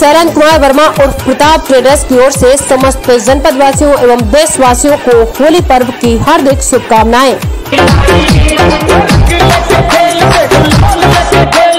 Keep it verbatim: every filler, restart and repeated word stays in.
शरण कुमार वर्मा और प्रताप ट्रेडर्स की ओर से समस्त जनपद वासियों एवं देशवासियों को होली पर्व की हार्दिक शुभकामनाएं।